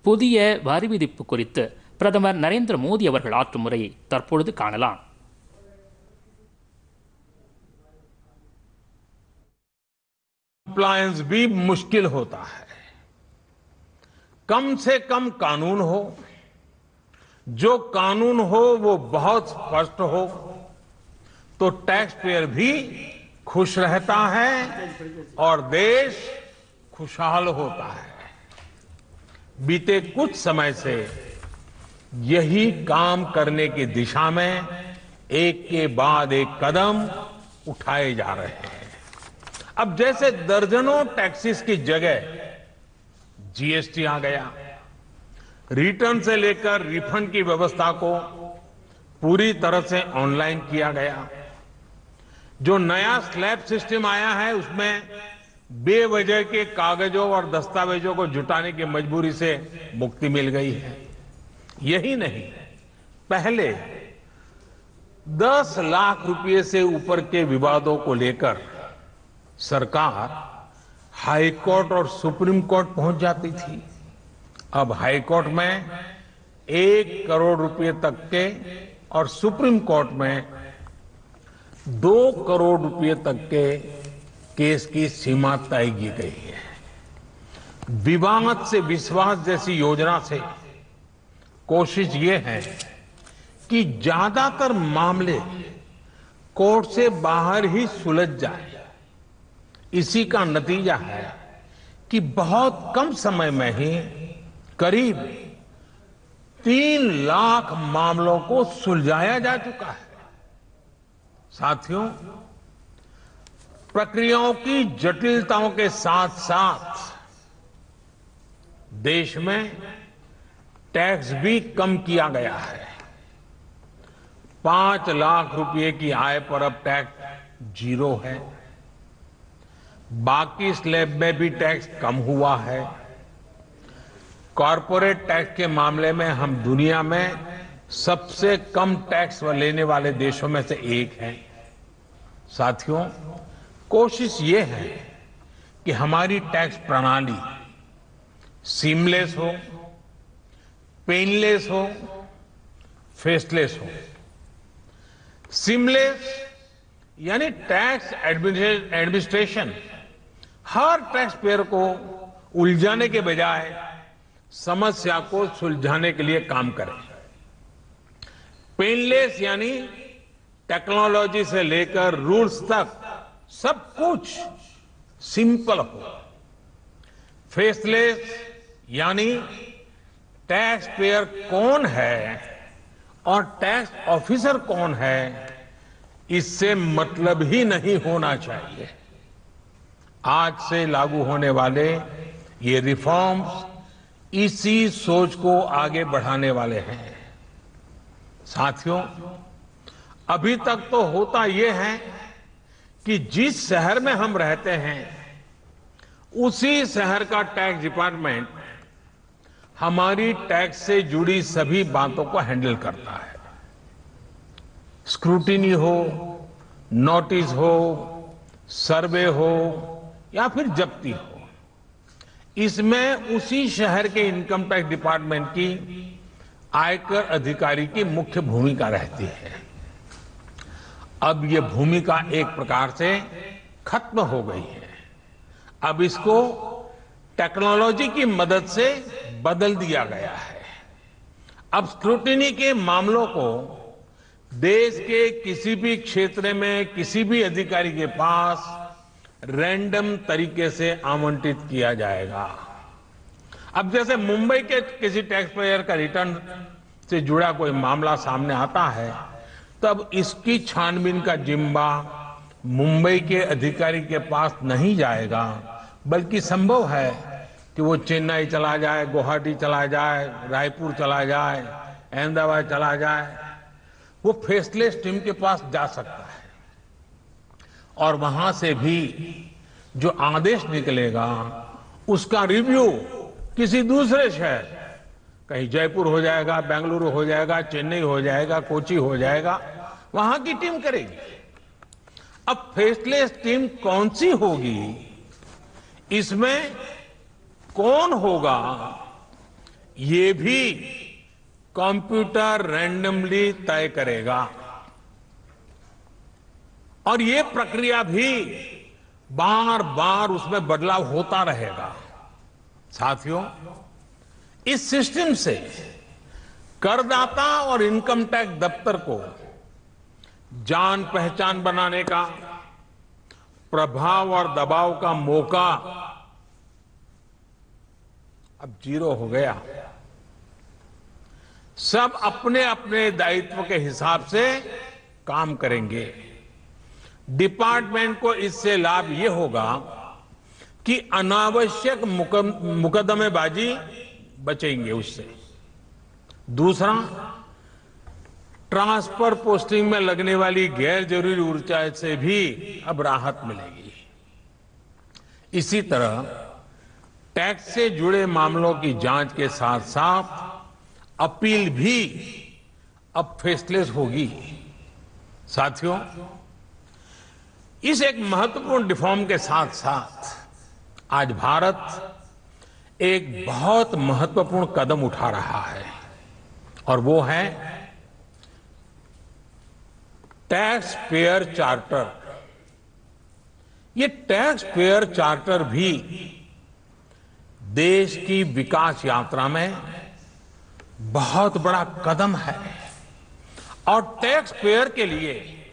புதிய வரி விதிப்பு குறித்து பிரதமர் நரேந்திர மோடி அவர்கள் ஆற்றும் முறையை தற்பொழுது காணலாம். कंप्लायंस भी मुश्किल होता है. कम से कम कानून हो, जो कानून हो वो बहुत स्पष्ट हो, तो टैक्स पेयर भी खुश रहता है और देश खुशहाल होता है. बीते कुछ समय से यही काम करने की दिशा में एक के बाद एक कदम उठाए जा रहे हैं. अब जैसे दर्जनों टैक्सेस की जगह जीएसटी आ गया, रिटर्न से लेकर रिफंड की व्यवस्था को पूरी तरह से ऑनलाइन किया गया. जो नया स्लैब सिस्टम आया है उसमें बेवजह के कागजों और दस्तावेजों को जुटाने की मजबूरी से मुक्ति मिल गई है. यही नहीं, पहले 10 लाख रुपए से ऊपर के विवादों को लेकर सरकार हाई कोर्ट और सुप्रीम कोर्ट पहुंच जाती थी. अब हाई कोर्ट में 1 करोड़ रुपए तक के और सुप्रीम कोर्ट में 2 करोड़ रुपए तक के केस की सीमा तय की गई है. विवाद से विश्वास जैसी योजना से कोशिश ये है कि ज्यादातर मामले कोर्ट से बाहर ही सुलझ जाए. इसी का नतीजा है कि बहुत कम समय में ही करीब 3 लाख मामलों को सुलझाया जा चुका है. साथियों, प्रक्रियाओं की जटिलताओं के साथ साथ देश में टैक्स भी कम किया गया है. 5 लाख रुपए की आय पर अब टैक्स 0 है. बाकी स्लैब में भी टैक्स कम हुआ है. कॉरपोरेट टैक्स के मामले में हम दुनिया में सबसे कम टैक्स लेने वाले देशों में से एक हैं. साथियों, कोशिश ये है कि हमारी टैक्स प्रणाली सीमलेस हो, पेनलेस हो, फेसलेस हो. सीमलेस यानी टैक्स एडमिनिस्ट्रेशन हर टैक्स पेयर को उलझाने के बजाय समस्या को सुलझाने के लिए काम करे. पेनलेस यानी टेक्नोलॉजी से लेकर रूल्स तक सब कुछ सिंपल हो. फेसलेस यानी टैक्स पेयर कौन है और टैक्स ऑफिसर कौन है इससे मतलब ही नहीं होना चाहिए. आज से लागू होने वाले ये रिफॉर्म्स इसी सोच को आगे बढ़ाने वाले हैं. साथियों, अभी तक तो होता ये है कि जिस शहर में हम रहते हैं उसी शहर का टैक्स डिपार्टमेंट हमारी टैक्स से जुड़ी सभी बातों को हैंडल करता है. स्क्रूटिनी हो, नोटिस हो, सर्वे हो या फिर जब्ती हो, इसमें उसी शहर के इनकम टैक्स डिपार्टमेंट की आयकर अधिकारी की मुख्य भूमिका रहती है. अब ये भूमिका एक प्रकार से खत्म हो गई है. अब इसको टेक्नोलॉजी की मदद से बदल दिया गया है. अब स्क्रूटिनी के मामलों को देश के किसी भी क्षेत्र में किसी भी अधिकारी के पास रैंडम तरीके से आवंटित किया जाएगा. अब जैसे मुंबई के किसी टैक्स पेयर का रिटर्न से जुड़ा कोई मामला सामने आता है तब इसकी छानबीन का जिम्मा मुंबई के अधिकारी के पास नहीं जाएगा, बल्कि संभव है कि वो चेन्नई चला जाए, गुवाहाटी चला जाए, रायपुर चला जाए, अहमदाबाद चला जाए. वो फेसलेस टीम के पास जा सकता है और वहां से भी जो आदेश निकलेगा उसका रिव्यू किसी दूसरे शहर, कहीं जयपुर हो जाएगा, बेंगलुरु हो जाएगा, चेन्नई हो जाएगा, कोची हो जाएगा, वहां की टीम करेगी. अब फेसलेस टीम कौन सी होगी, इसमें कौन होगा, ये भी कंप्यूटर रैंडमली तय करेगा और ये प्रक्रिया भी बार बार उसमें बदलाव होता रहेगा। साथियों, इस सिस्टम से करदाता और इनकम टैक्स दफ्तर को जान पहचान बनाने का, प्रभाव और दबाव का मौका अब जीरो हो गया। सब अपने अपने दायित्व के हिसाब से काम करेंगे। डिपार्टमेंट को इससे लाभ ये होगा कि अनावश्यक मुकदमेबाजी बचेंगे उससे। दूसरा, ट्रांसफर पोस्टिंग में लगने वाली गैर जरूरी ऊर्जा से भी अब राहत मिलेगी। इसी तरह टैक्स से जुड़े मामलों की जांच के साथ साथ अपील भी अब फेसलेस होगी। साथियों, इस एक महत्वपूर्ण रिफॉर्म के साथ साथ आज भारत एक बहुत महत्वपूर्ण कदम उठा रहा है और वो है टैक्स पेयर चार्टर। ये टैक्स पेयर चार्टर भी देश की विकास यात्रा में बहुत बड़ा कदम है और टैक्स पेयर के लिए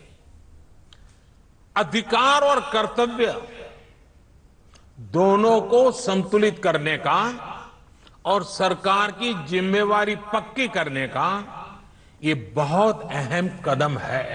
अधिकार और कर्तव्य दोनों को संतुलित करने का और सरकार की जिम्मेवारी पक्की करने का ये बहुत अहम कदम है।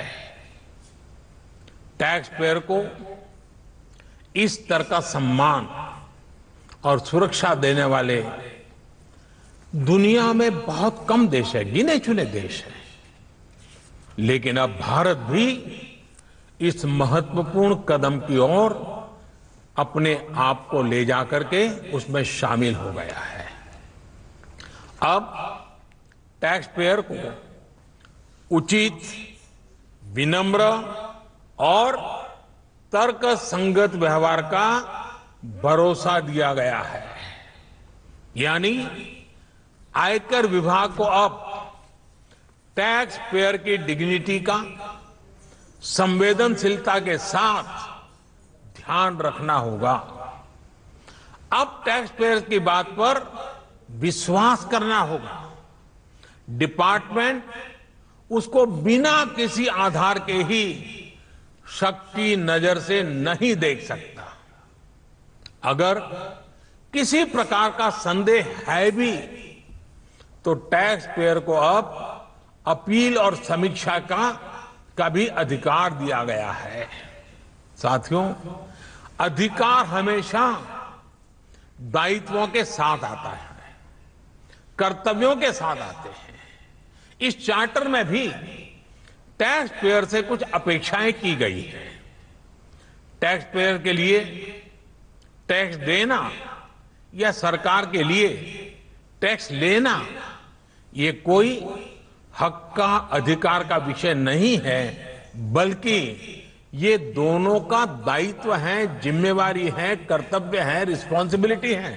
टैक्स पेयर को इस स्तर का सम्मान और सुरक्षा देने वाले दुनिया में बहुत कम देश है, गिने चुने देश हैं। लेकिन अब भारत भी इस महत्वपूर्ण कदम की ओर अपने आप को ले जाकर के उसमें शामिल हो गया है। अब टैक्स पेयर को उचित, विनम्र और तर्क संगत व्यवहार का भरोसा दिया गया है। यानी आयकर विभाग को अब टैक्स पेयर की डिग्निटी का संवेदनशीलता के साथ ध्यान रखना होगा। अब टैक्स पेयर की बात पर विश्वास करना होगा। डिपार्टमेंट उसको बिना किसी आधार के ही शक की नजर से नहीं देख सकता। अगर किसी प्रकार का संदेह है भी तो टैक्स पेयर को अब अपील और समीक्षा का भी अधिकार दिया गया है। साथियों, अधिकार हमेशा दायित्वों के साथ आता है, कर्तव्यों के साथ आते हैं। इस चार्टर में भी टैक्स पेयर से कुछ अपेक्षाएं की गई है। टैक्स पेयर के लिए टैक्स देना या सरकार के लिए टैक्स लेना ये कोई हक का, अधिकार का विषय नहीं है, बल्कि ये दोनों का दायित्व है, जिम्मेवारी है, कर्तव्य है, रिस्पॉन्सिबिलिटी है।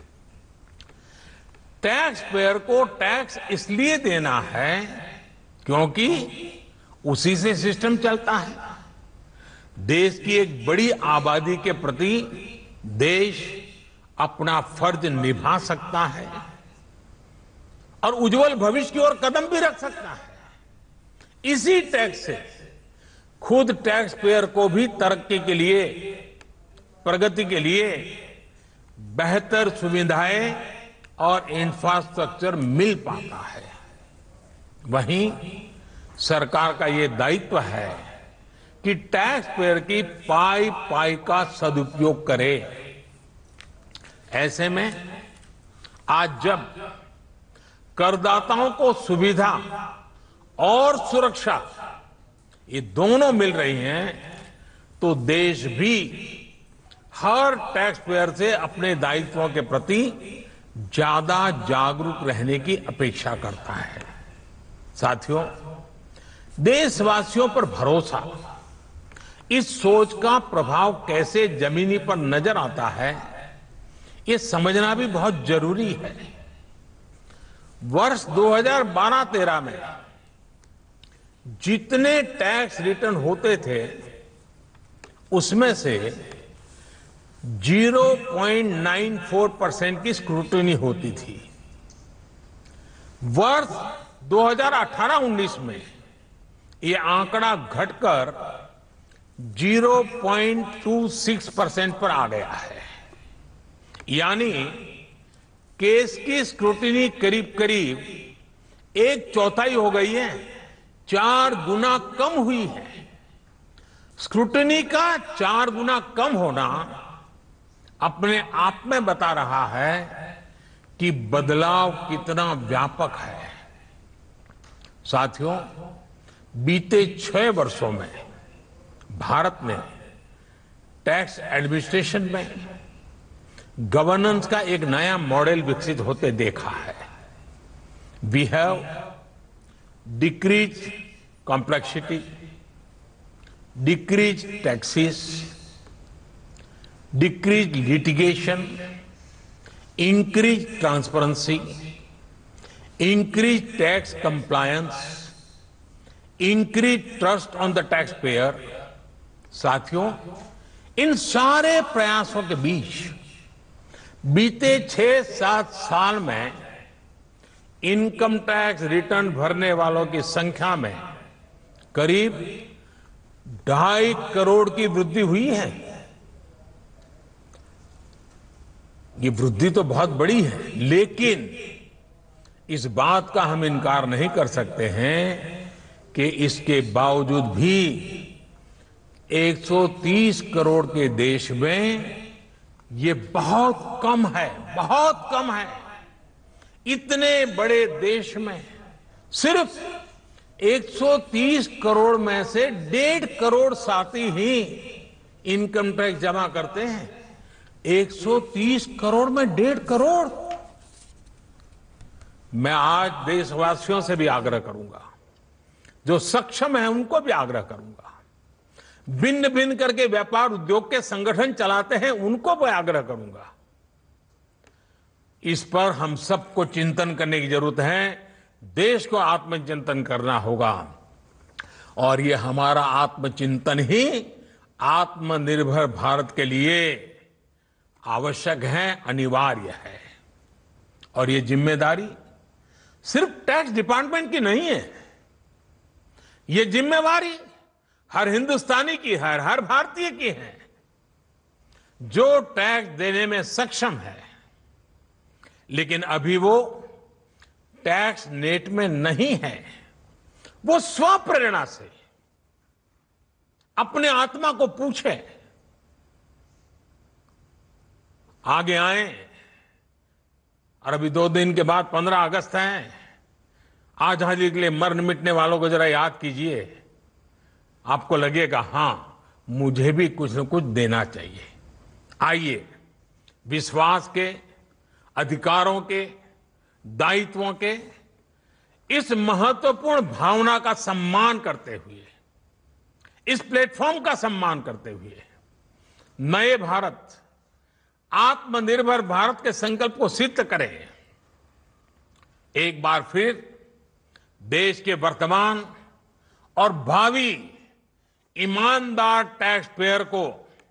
टैक्स पेयर को टैक्स इसलिए देना है क्योंकि उसी से सिस्टम चलता है। देश की एक बड़ी आबादी के प्रति देश अपना फर्ज निभा सकता है और उज्जवल भविष्य की ओर कदम भी रख सकता है। इसी टैक्स से खुद टैक्स पेयर को भी तरक्की के लिए, प्रगति के लिए बेहतर सुविधाएं और इंफ्रास्ट्रक्चर मिल पाता है। वहीं सरकार का यह दायित्व है कि टैक्स पेयर की पाई पाई का सदुपयोग करे। ऐसे में आज जब करदाताओं को सुविधा और सुरक्षा ये दोनों मिल रही हैं, तो देश भी हर टैक्स पेयर से अपने दायित्वों के प्रति ज्यादा जागरूक रहने की अपेक्षा करता है। साथियों, देशवासियों पर भरोसा, इस सोच का प्रभाव कैसे जमीनी पर नजर आता है, ये समझना भी बहुत जरूरी है। वर्ष 2012-13 में जितने टैक्स रिटर्न होते थे उसमें से 0.94% की स्क्रूटनी होती थी। वर्ष 2018-19 में ये आंकड़ा घटकर 0.26% पर आ गया है। यानी केस की स्क्रूटनी करीब करीब 1/4 हो गई है, 4 गुना कम हुई है। स्क्रूटनी का 4 गुना कम होना अपने आप में बता रहा है कि बदलाव कितना व्यापक है। साथियों, बीते 6 वर्षों में भारत ने टैक्स एडमिनिस्ट्रेशन में गवर्नेंस का एक नया मॉडल विकसित होते देखा है। We have decrease complexity, decrease taxes, decrease litigation, increase transparency, increase tax compliance, increase trust on the tax payer. साथियों, इन सारे प्रयासों के बीच बीते 6-7 साल में इनकम टैक्स रिटर्न भरने वालों की संख्या में करीब 2.5 करोड़ की वृद्धि हुई है। ये वृद्धि तो बहुत बड़ी है, लेकिन इस बात का हम इनकार नहीं कर सकते हैं कि इसके बावजूद भी 130 करोड़ के देश में ये बहुत कम है, बहुत कम है। इतने बड़े देश में सिर्फ 130 करोड़ में से 1.5 करोड़ साथी ही इनकम टैक्स जमा करते हैं। 130 करोड़ में 1.5 करोड़। मैं आज देशवासियों से भी आग्रह करूंगा, जो सक्षम है उनको भी आग्रह करूंगा, भिन्न भिन्न करके व्यापार उद्योग के संगठन चलाते हैं उनको भी आग्रह करूंगा। इस पर हम सबको चिंतन करने की जरूरत है। देश को आत्मचिंतन करना होगा और ये हमारा आत्मचिंतन ही आत्मनिर्भर भारत के लिए आवश्यक है, अनिवार्य है। और ये जिम्मेदारी सिर्फ टैक्स डिपार्टमेंट की नहीं है, ये जिम्मेवारी हर हिंदुस्तानी की है, हर भारतीय की है जो टैक्स देने में सक्षम है, लेकिन अभी वो टैक्स नेट में नहीं है। वो स्वप्रेरणा से अपने आत्मा को पूछे, आगे आए। और अभी 2 दिन के बाद 15 अगस्त है। आजादी के लिए मरने मिटने वालों को जरा याद कीजिए। आपको लगेगा हां, मुझे भी कुछ न कुछ देना चाहिए। आइए, विश्वास के, अधिकारों के, दायित्वों के इस महत्वपूर्ण भावना का सम्मान करते हुए, इस प्लेटफॉर्म का सम्मान करते हुए नए भारत, आत्मनिर्भर भारत के संकल्प को सिद्ध करें। एक बार फिर देश के वर्तमान और भावी ईमानदार टैक्स पेयर को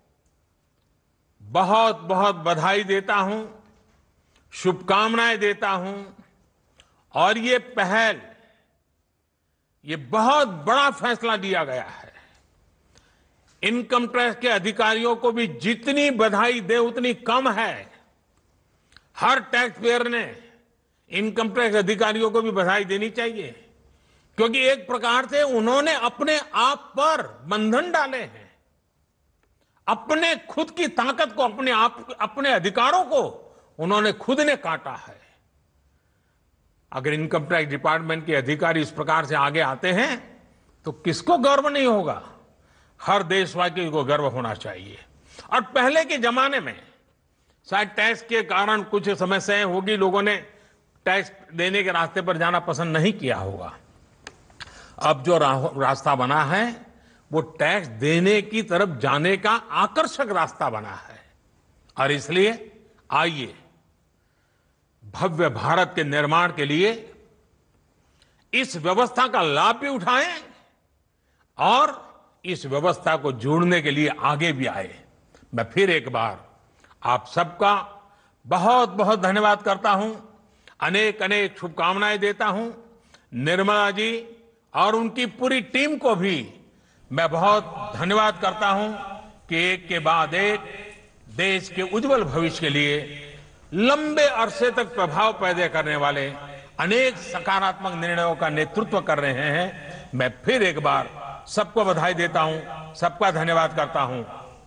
बहुत बहुत बधाई देता हूं, शुभकामनाएं देता हूं। और ये पहल, ये बहुत बड़ा फैसला लिया गया है। इनकम टैक्स के अधिकारियों को भी जितनी बधाई दे उतनी कम है। हर टैक्स पेयर ने इनकम टैक्स अधिकारियों को भी बधाई देनी चाहिए, क्योंकि एक प्रकार से उन्होंने अपने आप पर बंधन डाले हैं। अपने खुद की ताकत को, अपने अधिकारों को उन्होंने खुद ने काटा है। अगर इनकम टैक्स डिपार्टमेंट के अधिकारी इस प्रकार से आगे आते हैं तो किसको गर्व नहीं होगा? हर देशवासी को गर्व होना चाहिए। और पहले के जमाने में शायद टैक्स के कारण कुछ समस्याएं होगी, लोगों ने टैक्स देने के रास्ते पर जाना पसंद नहीं किया होगा। अब जो रास्ता बना है वो टैक्स देने की तरफ जाने का आकर्षक रास्ता बना है। और इसलिए आइए भव्य भारत के निर्माण के लिए इस व्यवस्था का लाभ भी उठाएं और इस व्यवस्था को जोड़ने के लिए आगे भी आए। मैं फिर एक बार आप सबका बहुत बहुत धन्यवाद करता हूं, अनेक अनेक शुभकामनाएं देता हूं। निर्मला जी और उनकी पूरी टीम को भी मैं बहुत धन्यवाद करता हूं कि एक के बाद एक देश के उज्जवल भविष्य के लिए लंबे अरसे तक प्रभाव पैदा करने वाले अनेक सकारात्मक निर्णयों का नेतृत्व कर रहे हैं। मैं फिर एक बार सबको बधाई देता हूं, सबका धन्यवाद करता हूं।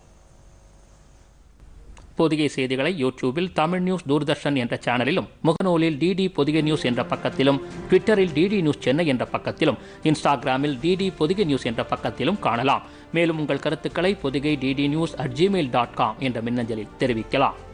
பொதிகை செய்திகளை யூடியூபில் தமிழ் நியூஸ் தூர்தர்ஷன் என்ற சேனலிலும், முகநூலில் டிடி பொதிகை நியூஸ் என்ற பக்கத்திலும், ட்விட்டரில் டிடி நியூஸ் சென்னை என்ற பக்கத்திலும், இன்ஸ்டாகிராமில் டிடி பொதிகை நியூஸ் என்ற பக்கத்திலும் காணலாம். மேலும் உங்கள் கருத்துக்களை பொதிகை DD news@gmail.com என்ற மின்னஞ்சலில் தெரிவிக்கலாம்.